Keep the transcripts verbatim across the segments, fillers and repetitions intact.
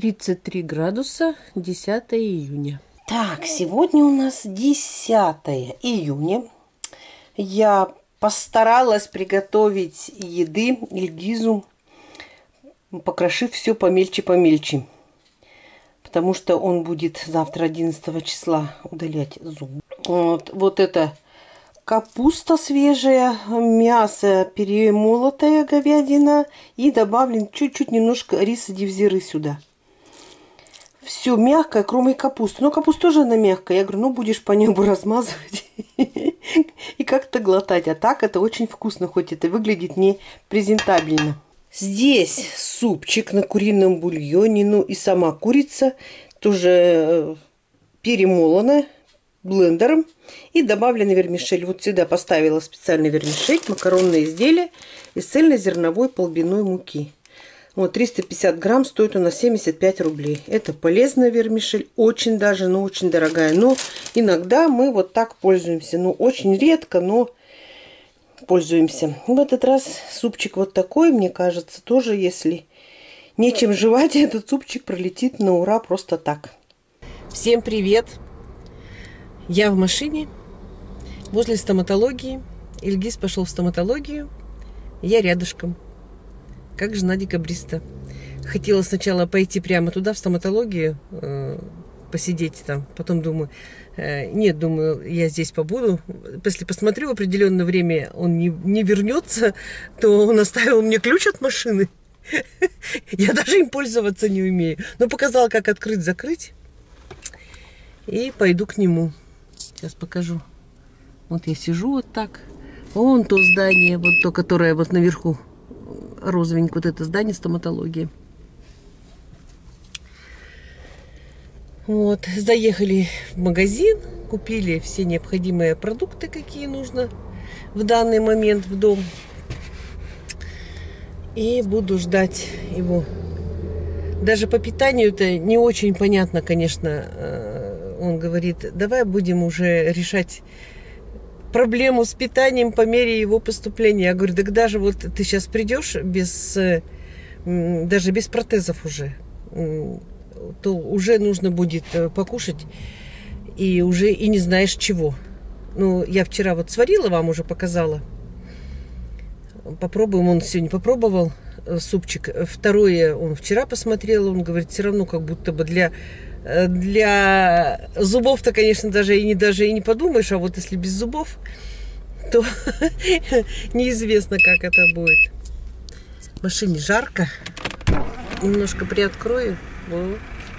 тридцать три градуса, десятое июня. Так, сегодня у нас десятое июня. Я постаралась приготовить еды Ильгизу, покрошив все помельче-помельче. Потому что он будет завтра, одиннадцатого числа, удалять зуб. Вот, вот это капуста свежая, мясо перемолотая, говядина. И добавлен чуть-чуть немножко риса дивзиры сюда. Все мягкое, кроме капусты. Но капуста тоже она мягкая. Я говорю, ну будешь по небу размазывать и как-то глотать. А так это очень вкусно, хоть это выглядит не презентабельно. Здесь супчик на курином бульоне. Ну и сама курица тоже перемолона блендером. И добавлена вермишель. Вот сюда поставила специальный вермишель, макаронное изделие из цельнозерновой полбяной муки. Вот триста пятьдесят грамм, стоит у нас семьдесят пять рублей. Это полезная вермишель, очень даже, но очень дорогая. Но иногда мы вот так пользуемся. Ну, очень редко, но пользуемся. В этот раз супчик вот такой, мне кажется, тоже, если нечем жевать, этот супчик пролетит на ура просто так. Всем привет! Я в машине возле стоматологии. Ильгиз пошел в стоматологию. Я рядышком. Как жена декабриста. Хотела сначала пойти прямо туда, в стоматологию, э, посидеть там. Потом думаю, э, нет, думаю, я здесь побуду. Если посмотрю, в определенное время он не, не вернется, то он оставил мне ключ от машины. Я даже им пользоваться не умею. Но показал, как открыть-закрыть. И пойду к нему. Сейчас покажу. Вот я сижу вот так. Вон то здание, вот то, которое вот наверху. Розовенькое вот это здание стоматологии. Вот, заехали в магазин, купили все необходимые продукты, какие нужно в данный момент в дом. И буду ждать его. Даже по питанию это не очень понятно, конечно. Он говорит, давай будем уже решать проблему с питанием по мере его поступления. Я говорю, так даже вот ты сейчас придешь без, даже без протезов уже, то уже нужно будет покушать и уже и не знаешь чего. Ну, я вчера вот сварила, вам уже показала. Попробуем, он сегодня попробовал супчик. Второе он вчера посмотрел, он говорит, все равно как будто бы для... Для зубов-то, конечно, даже и не даже и не подумаешь, а вот если без зубов, то неизвестно, как это будет. В машине жарко. Немножко приоткрою. Вот.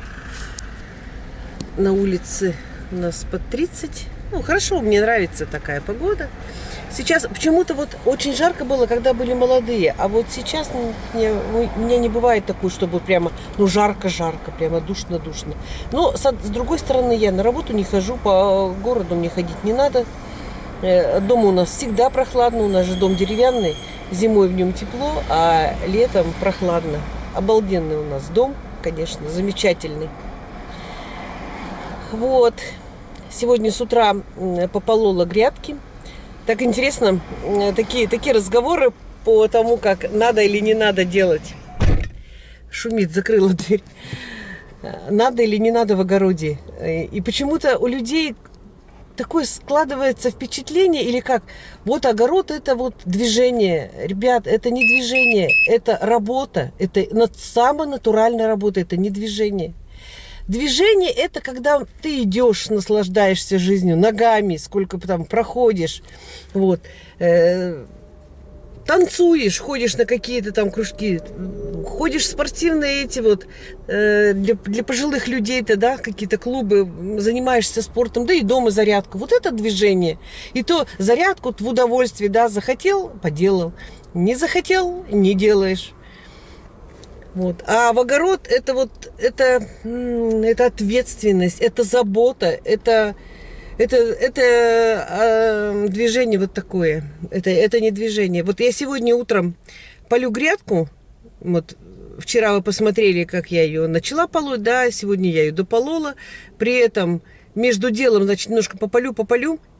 На улице у нас под тридцать. Ну, хорошо, мне нравится такая погода. Сейчас почему-то вот очень жарко было, когда были молодые. А вот сейчас мне, у меня не бывает такой, чтобы прямо, ну, жарко-жарко, прямо душно-душно. Но с, с другой стороны, я на работу не хожу, по городу мне ходить не надо. Дома у нас всегда прохладно, у нас же дом деревянный. Зимой в нем тепло, а летом прохладно. Обалденный у нас дом, конечно, замечательный. Вот. Сегодня с утра пополола грядки. Так интересно, такие, такие разговоры по тому, как надо или не надо делать. Шумит, закрыла дверь. Надо или не надо в огороде. И почему-то у людей такое складывается впечатление, или как, вот огород это вот движение. Ребят, это не движение, это работа. Это самая натуральная работа, это не движение. Движение – это когда ты идешь, наслаждаешься жизнью, ногами, сколько там проходишь, вот, э, танцуешь, ходишь на какие-то там кружки, ходишь в спортивные эти вот, э, для, для пожилых людей-то, да, какие-то клубы, занимаешься спортом, да и дома зарядку. Вот это движение. И то зарядку в удовольствие, да, захотел – поделал, не захотел – не делаешь. Вот. А в огород это вот это, это ответственность, это забота, это, это, это э, движение вот такое. Это, это не движение. Вот я сегодня утром полю грядку. Вот вчера вы посмотрели, как я ее начала полоть, да, сегодня я ее дополола. При этом между делом, значит, немножко пополю, пополю.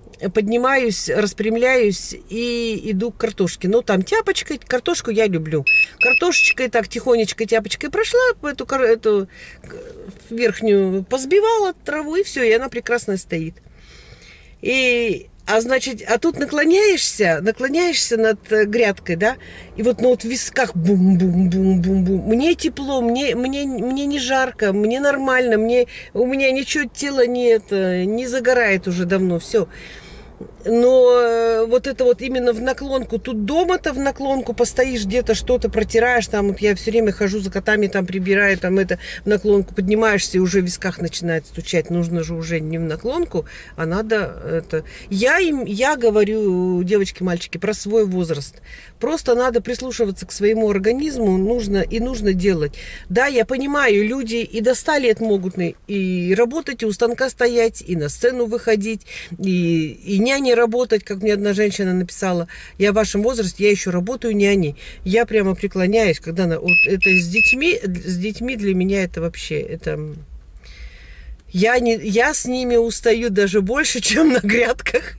поднимаюсь, распрямляюсь и иду к картошке. Ну, там тяпочкой, картошку я люблю. Картошечкой так тихонечко тяпочкой прошла, эту, эту верхнюю позбивала траву, и все, и она прекрасно стоит. И, а значит, а тут наклоняешься, наклоняешься над грядкой, да, и вот, ну, вот в висках бум-бум-бум-бум-бум. Мне тепло, мне, мне, мне не жарко, мне нормально, мне, у меня ничего, тело нет, не загорает уже давно, все. Но вот это вот именно в наклонку, тут дома-то в наклонку постоишь где-то, что-то протираешь, там вот я все время хожу за котами, там прибираю, там это, в наклонку поднимаешься, и уже в висках начинает стучать, нужно же уже не в наклонку, а надо это... Я им, я говорю, девочки, мальчики, про свой возраст, просто надо прислушиваться к своему организму, нужно и нужно делать. Да, я понимаю, люди и до ста лет могут и работать, и у станка стоять, и на сцену выходить, и, и няней работать, как мне одна женщина написала, я в вашем возрасте, я еще работаю няней. Я прямо преклоняюсь, когда она, вот это с детьми, с детьми для меня это вообще, это... Я, не, я с ними устаю даже больше, чем на грядках.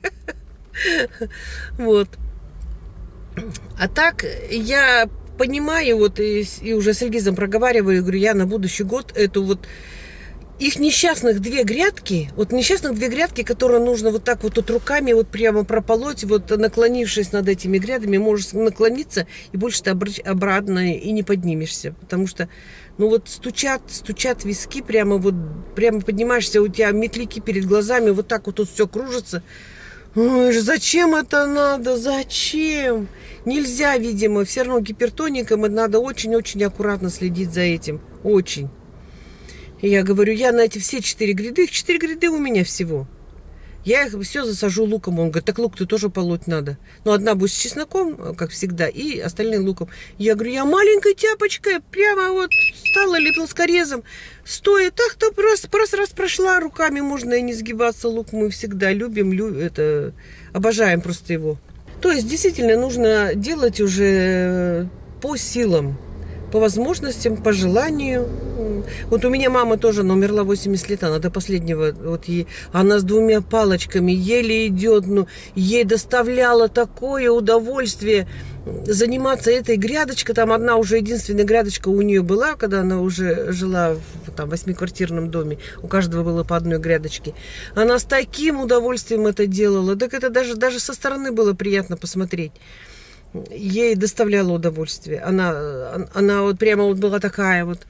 Вот. А так, я понимаю, вот, и, и уже с Ильгизом проговариваю, говорю, я на будущий год эту вот их несчастных две грядки, вот несчастных две грядки, которые нужно вот так вот тут руками вот прямо прополоть, вот наклонившись над этими грядами, можешь наклониться, и больше ты обратно и не поднимешься, потому что, ну вот стучат, стучат виски, прямо вот, прямо поднимаешься, у тебя метлики перед глазами, вот так вот тут все кружится. Ой, зачем это надо, зачем? Нельзя, видимо, все равно гипертоникам надо очень-очень аккуратно следить за этим, очень. И я говорю, я на эти все четыре гряды, их четыре гряды у меня всего. Я их все засажу луком. Он говорит, так лук-то тоже полоть надо. Ну, одна будет с чесноком, как всегда, и остальные луком. Я говорю, я маленькой тяпочкой прямо вот стала или плоскорезом, стоя, так-то просто, просто раз прошла руками, можно и не сгибаться. Лук мы всегда любим, любим это, обожаем просто его. То есть, действительно, нужно делать уже по силам, по возможностям, по желанию. Вот у меня мама тоже, она умерла восемьдесят лет, она до последнего, вот ей, она с двумя палочками еле идет, ну, ей доставляло такое удовольствие заниматься этой грядочкой. Там одна уже единственная грядочка у нее была, когда она уже жила в там, восьмиквартирном доме, у каждого было по одной грядочке. Она с таким удовольствием это делала, так это даже, даже со стороны было приятно посмотреть. Ей доставляло удовольствие. Она, она вот прямо вот была такая вот.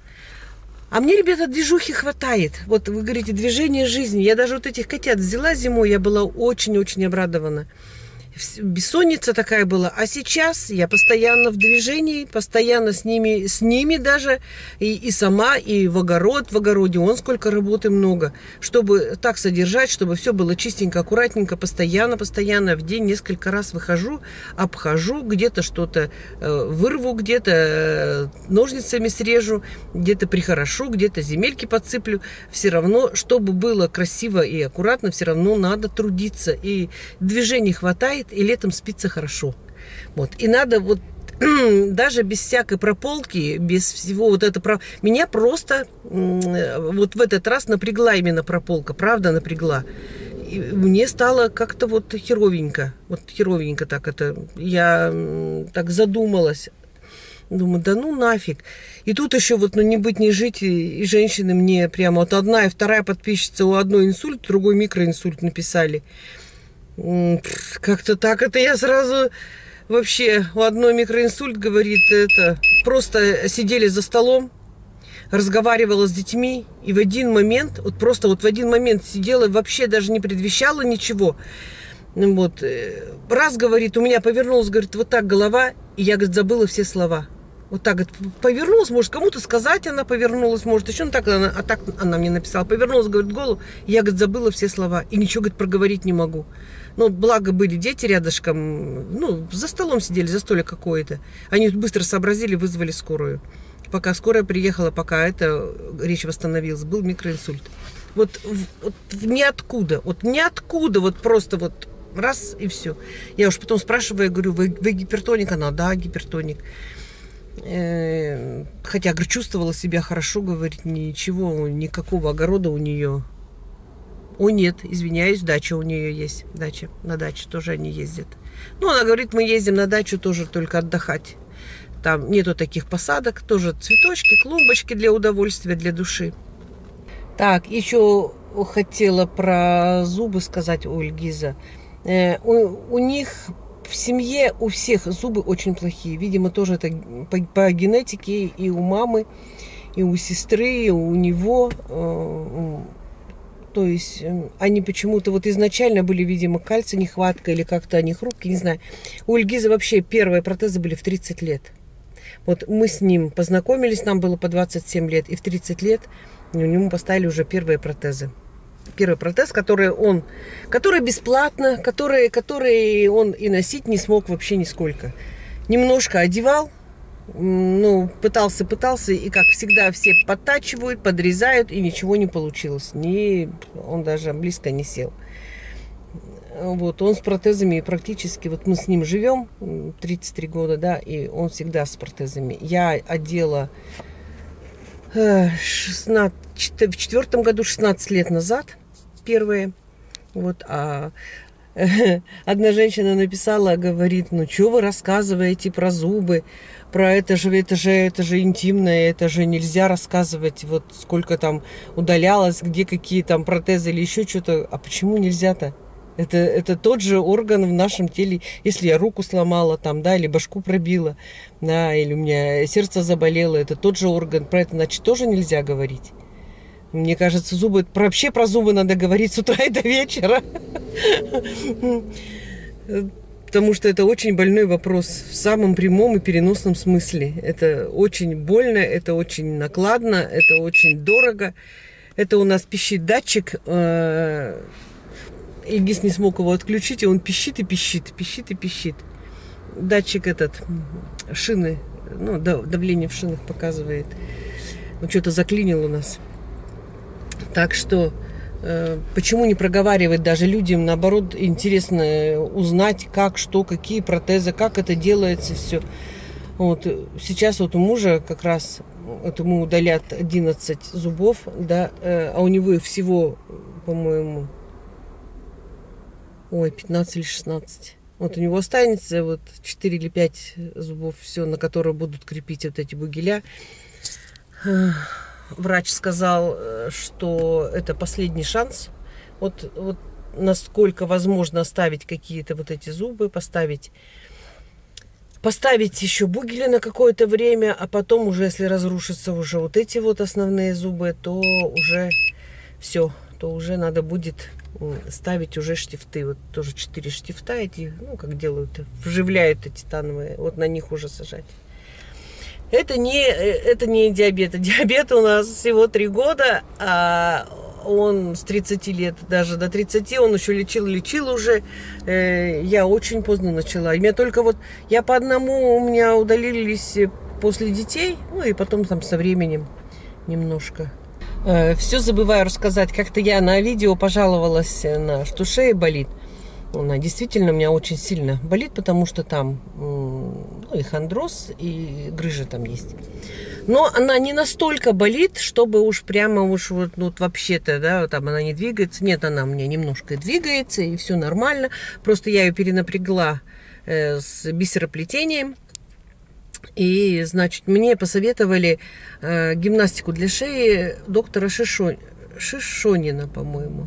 А мне, ребята, движухи хватает. Вот вы говорите, движение жизни. Я даже вот этих котят взяла зимой, я была очень-очень обрадована. Бессонница такая была. А сейчас я постоянно в движении, постоянно с ними, с ними даже, и, и сама, и в огород, в огороде. Вон сколько работы много. Чтобы так содержать, чтобы все было чистенько, аккуратненько, постоянно, постоянно. В день несколько раз выхожу, обхожу, где-то что-то э, вырву, где-то э, ножницами срежу, где-то прихорошу, где-то земельки подсыплю. Все равно, чтобы было красиво и аккуратно, все равно надо трудиться. И движений хватает, и летом спится хорошо. Вот. И надо вот даже без всякой прополки, без всего вот это... Про... Меня просто вот в этот раз напрягла именно прополка, правда напрягла. И мне стало как-то вот херовенько. Вот херовенько так это. Я так задумалась. Думаю, да ну нафиг. И тут еще вот, ну не быть, не жить, и, и женщины мне прямо вот одна и вторая подписчица, у одной инсульт, другой микроинсульт написали. Как-то так это я сразу вообще у одной микроинсульт говорит, это просто сидели за столом, разговаривала с детьми, и в один момент, вот просто вот в один момент сидела, вообще даже не предвещала ничего. Вот, раз, говорит, у меня повернулась, говорит, вот так голова, и я, говорит, забыла все слова. Вот так, говорит, повернулась, может, кому-то сказать она повернулась, может, еще, ну так, она, а так она мне написала, повернулась, говорит, голову, и я, говорит, забыла все слова, и ничего, говорит, проговорить не могу. Ну, благо были дети рядышком, ну, за столом сидели, за столик какое-то. Они быстро сообразили, вызвали скорую. Пока скорая приехала, пока это, речь восстановилась, был микроинсульт. Вот, вот ниоткуда, вот ниоткуда, вот просто вот раз и все. Я уж потом спрашиваю, говорю, вы, вы гипертоник? Она, да, гипертоник. Хотя, говорю, чувствовала себя хорошо, говорит, ничего, никакого огорода у нее. О, нет, извиняюсь, дача у нее есть. Дача. На даче тоже они ездят. Ну, она говорит, мы ездим на дачу тоже только отдыхать. Там нету таких посадок, тоже цветочки, клумбочки для удовольствия, для души. Так, еще хотела про зубы сказать у Ильгиза. Э, у, у них в семье у всех зубы очень плохие. Видимо, тоже это по, по генетике и у мамы, и у сестры, и у него. Э, то есть они почему-то вот изначально были, видимо, кальция нехватка или как-то они хрупкие, не знаю. У Ильгиза вообще первые протезы были в тридцать лет. Вот мы с ним познакомились, нам было по двадцать семь лет, и в тридцать лет у него поставили уже первые протезы. Первый протез, который он, который бесплатно, который, который он и носить не смог вообще нисколько. Немножко одевал, ну, пытался, пытался, и как всегда все подтачивают, подрезают, и ничего не получилось. Ни, он даже близко не сел. Вот, он с протезами практически, вот мы с ним живем тридцать три года, да, и он всегда с протезами. Я одела шестнадцать, в четвертом году, шестнадцать лет назад, первые, вот, а одна женщина написала, говорит, ну, что вы рассказываете про зубы, про это же, это же, это же интимное, это же нельзя рассказывать, вот сколько там удалялось, где какие там протезы или еще что-то, а почему нельзя-то? Это, это тот же орган в нашем теле. Если я руку сломала, там, да, или башку пробила, да, или у меня сердце заболело, это тот же орган. Про это, значит, тоже нельзя говорить. Мне кажется, зубы, вообще про зубы надо говорить с утра и до вечера. Потому что это очень больной вопрос в самом прямом и переносном смысле. Это очень больно, это очень накладно, это очень дорого. Это у нас пищит датчик. Ильгиз не смог его отключить, и он пищит и пищит, пищит и пищит. Датчик этот, шины, ну, давление в шинах показывает. Он что-то заклинил у нас. Так что, э, почему не проговаривать даже людям, наоборот, интересно узнать, как, что, какие протезы, как это делается, все. Вот, сейчас вот у мужа как раз, вот ему удалят одиннадцать зубов, да, э, а у него всего, по-моему, ой, пятнадцать или шестнадцать. Вот у него останется вот четыре или пять зубов, все, на которые будут крепить вот эти бугеля. Врач сказал, что это последний шанс. Вот, вот насколько возможно оставить какие-то вот эти зубы, поставить, поставить еще бугели на какое-то время, а потом уже, если разрушатся уже вот эти вот основные зубы, то уже все, то уже надо будет ставить уже штифты. Вот тоже четыре штифта эти, ну, как делают, вживляют эти титановые, вот на них уже сажать. Это не, это не диабет. Диабет у нас всего три года, а он с тридцати лет, даже до тридцати, он еще лечил, лечил уже. Я очень поздно начала. И меня только вот, я по одному, у меня удалились после детей, ну и потом там со временем немножко. Все забываю рассказать. Как-то я на видео пожаловалась, на что шея болит. Она действительно у меня очень сильно болит, потому что там, ну, и хондроз, и грыжа там есть. Но она не настолько болит, чтобы уж прямо уж вот, ну, вот вообще-то, да, там она не двигается. Нет, она у меня немножко двигается, и все нормально. Просто я ее перенапрягла э, с бисероплетением. И, значит, мне посоветовали э, гимнастику для шеи доктора Шишо... Шишонина, по-моему.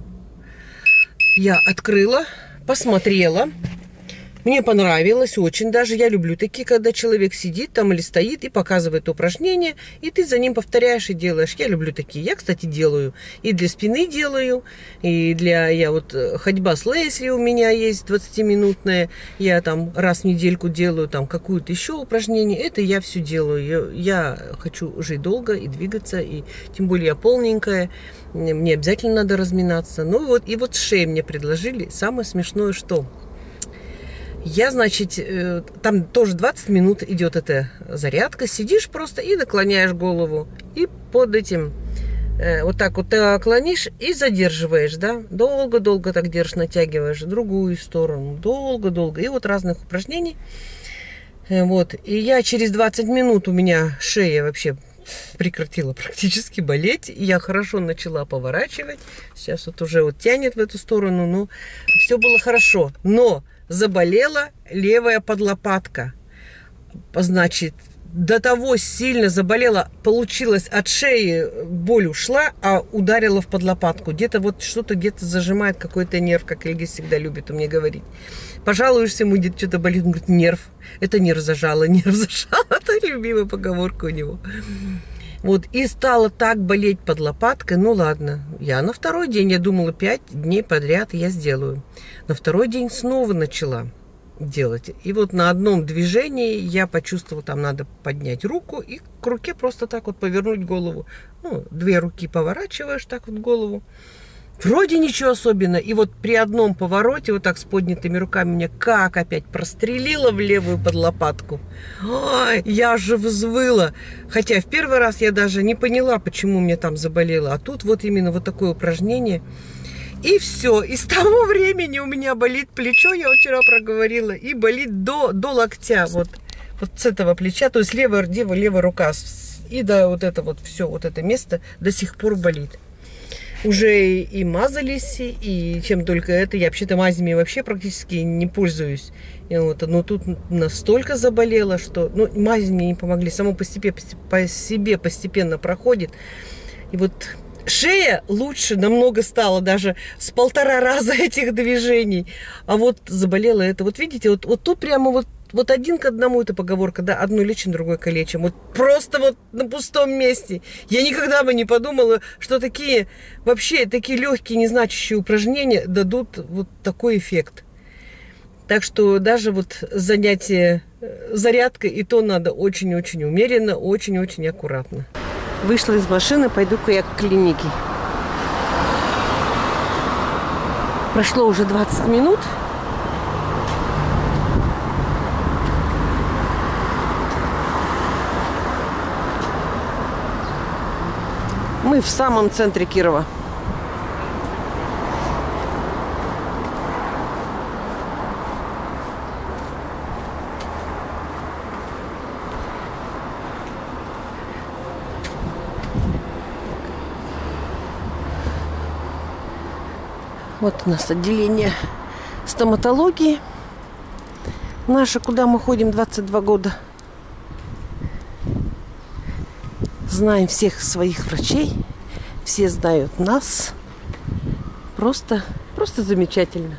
Я открыла, посмотрела. Мне понравилось очень даже. Я люблю такие, когда человек сидит там или стоит и показывает упражнения, и ты за ним повторяешь и делаешь. Я люблю такие. Я, кстати, делаю. И для спины делаю, и для... Я вот ходьба с Лесли у меня есть двадцатиминутная. Я там раз в недельку делаю там какую-то еще упражнение. Это я все делаю. Я, я хочу жить долго и двигаться, и тем более я полненькая. Мне обязательно надо разминаться. Ну вот, и вот шею мне предложили. Самое смешное, что... Я, значит, там тоже двадцать минут идет эта зарядка. Сидишь просто и наклоняешь голову. И под этим вот так вот ты наклонишь и задерживаешь, да. Долго-долго так держишь, натягиваешь в другую сторону. Долго-долго. И вот разных упражнений. Вот. И я через двадцать минут, у меня шея вообще прекратила практически болеть. Я хорошо начала поворачивать. Сейчас вот уже вот тянет в эту сторону. Ну, все было хорошо. Но заболела левая подлопатка. Значит, до того сильно заболела, получилось от шеи, боль ушла, а ударила в подлопатку. Где-то вот что-то где-то зажимает какой-то нерв, как Ильгиз всегда любит у меня говорить. Пожалуешься ему, где-то что-то болит, он говорит, нерв. Это нерв зажало, нерв зажало. Это любимая поговорка у него. Вот, и стала так болеть под лопаткой, ну ладно. Я на второй день, я думала, пять дней подряд я сделаю. На второй день снова начала делать. И вот на одном движении я почувствовала, там надо поднять руку и к руке просто так вот повернуть голову. Ну, две руки поворачиваешь так вот голову. Вроде ничего особенного. И вот при одном повороте, вот так с поднятыми руками, меня как опять прострелило в левую подлопатку. Ой, я же взвыла. Хотя в первый раз я даже не поняла, почему мне там заболело. А тут вот именно вот такое упражнение. И все. И с того времени у меня болит плечо, я вчера проговорила, и болит до, до локтя. Вот, вот с этого плеча, то есть левая, левая, левая рука. И до вот это вот все, вот это место до сих пор болит. Уже и мазались, и чем только это. Я вообще-то мазями вообще практически не пользуюсь. И вот, но тут настолько заболела, что ну, мази мне не помогли. Само по себе, по себе постепенно проходит. И вот шея лучше намного стала, даже с полтора раза этих движений. А вот заболела это. Вот видите, вот, вот тут прямо вот, вот один к одному эта поговорка, да, одну лечим, другой калечим. Вот просто вот на пустом месте. Я никогда бы не подумала, что такие вообще такие легкие, незначащие упражнения дадут вот такой эффект. Так что даже вот занятие зарядкой, и то надо очень-очень умеренно, очень-очень аккуратно. Вышла из машины, пойду-ка я к клинике. Прошло уже двадцать минут. Мы в самом центре Кирова. Вот у нас отделение стоматологии. Наше, куда мы ходим двадцать два года. Знаем всех своих врачей. Все знают нас. Просто, просто замечательно.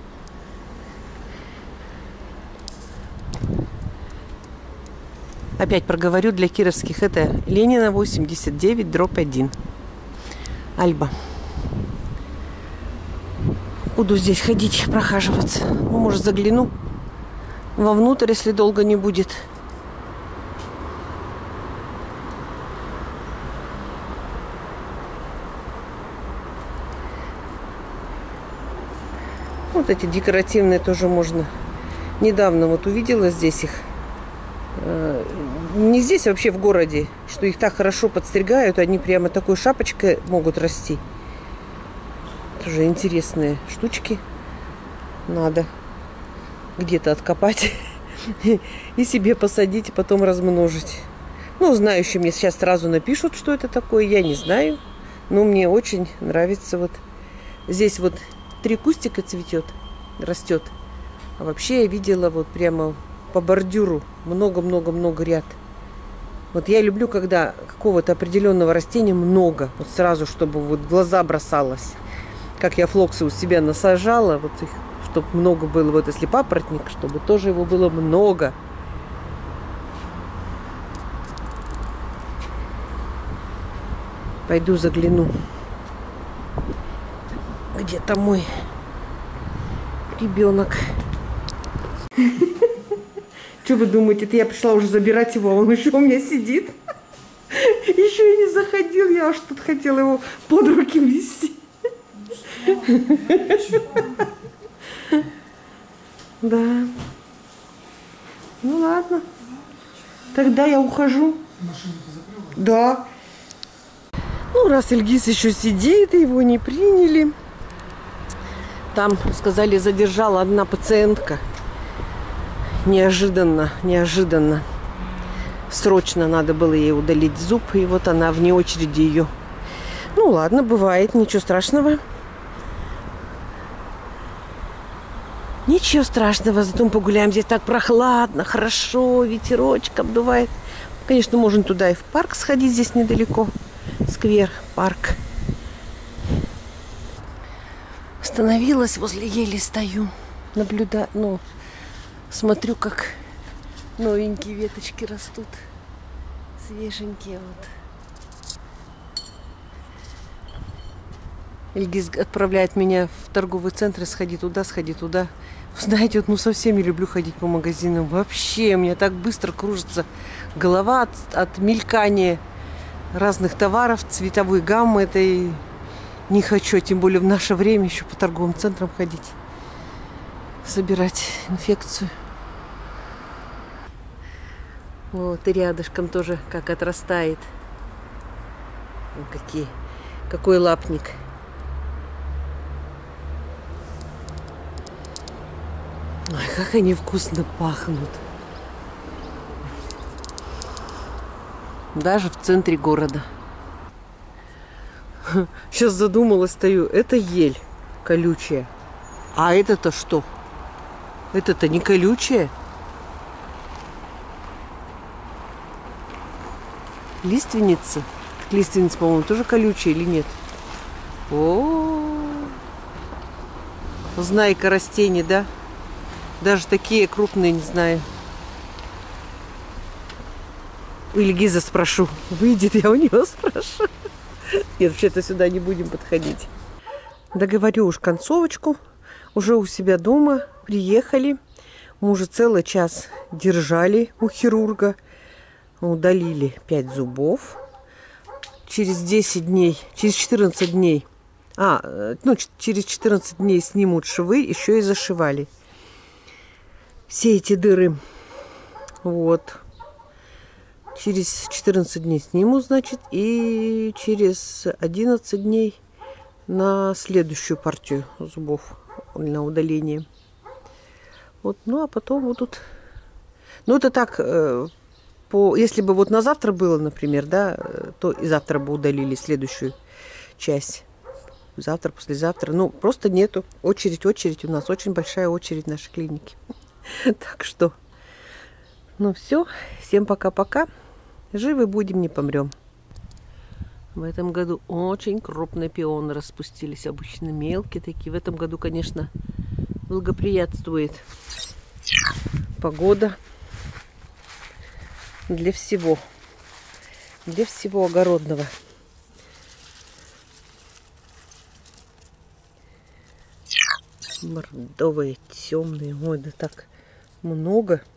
Опять проговорю для кировских. Это Ленина восемьдесят девять, дробь один. Альба. Буду здесь ходить, прохаживаться. Ну, может, загляну вовнутрь, если долго не будет. Вот эти декоративные тоже можно. Недавно вот увидела здесь их. Не здесь, а вообще в городе. Что их так хорошо подстригают. Они прямо такой шапочкой могут расти. Тоже интересные штучки. Надо где-то откопать и себе посадить, и потом размножить. Ну, знающие мне сейчас сразу напишут, что это такое. Я не знаю. Но мне очень нравится. Вот здесь вот три кустика цветет, растет. А вообще я видела вот прямо по бордюру много-много-много ряд. Вот я люблю, когда какого-то определенного растения много. Вот сразу, чтобы вот в глаза бросалось. Как я флоксы у себя насажала, вот их, чтобы много было. Вот если папоротник, чтобы тоже его было много. Пойду загляну. Где-то мой ребенок. Что вы думаете, это я пришла уже забирать его, а он еще у меня сидит. Еще и не заходил, я аж тут хотела его под руки вести. Да. Ну ладно. Тогда я ухожу. Да. Ну, раз Ильгиз еще сидит, его не приняли. Там, сказали, задержала одна пациентка. Неожиданно, неожиданно. Срочно надо было ей удалить зуб, и вот она вне очереди ее. Ну ладно, бывает, ничего страшного. Ничего страшного, зато мы погуляем. Здесь так прохладно, хорошо, ветерочек обдувает. Конечно, можно туда и в парк сходить, здесь недалеко. Сквер, парк. Остановилась возле ели, стою, наблюдаю, ну, смотрю, как новенькие веточки растут, свеженькие вот. Ильгиз отправляет меня в торговый центр, сходи туда, сходи туда. Знаете, вот ну совсем не люблю ходить по магазинам. Вообще, у меня так быстро кружится голова от, от мелькания разных товаров, цветовой гаммы этой. Не хочу, тем более в наше время еще по торговым центрам ходить, собирать инфекцию. Вот, и рядышком тоже как отрастает. Вот какие, какой лапник. Ой, как они вкусно пахнут. Даже в центре города. Сейчас задумалась, стою. Это ель колючая. А это-то что? Это-то не колючая? Лиственница. Лиственница, по-моему, тоже колючая или нет? О, знайка растений, да? Даже такие крупные, не знаю. У Ильгиза спрошу. Выйдет, я у него спрошу. Нет, вообще-то сюда не будем подходить. Договорю уж концовочку. Уже у себя дома приехали. Мы уже целый час держали у хирурга. Удалили пять зубов. Через десять дней, через четырнадцать дней, а, ну, через четырнадцать дней снимут швы, еще и зашивали. Все эти дыры. Вот. Через четырнадцать дней снимут, значит, и через одиннадцать дней на следующую партию зубов, на удаление. Вот, ну, а потом будут... Ну, это так, э, по... если бы вот на завтра было, например, да, то и завтра бы удалили следующую часть. Завтра, послезавтра. Ну, просто нету. Очередь, очередь. У нас очень большая очередь в нашей клинике. Так что, ну, все. Всем пока-пока. Живы будем, не помрем. В этом году очень крупные пионы распустились. Обычно мелкие такие. В этом году, конечно, благоприятствует погода для всего. Для всего огородного. Бордовые, темные. Ой, да так много.